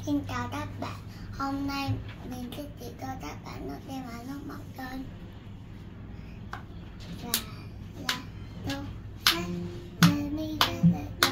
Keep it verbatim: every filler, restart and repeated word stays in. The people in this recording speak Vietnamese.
Xin chào các bạn, hôm nay mình sẽ chỉ cho các bạn nó xem là nó mọc tên là là đâu, mi, mi,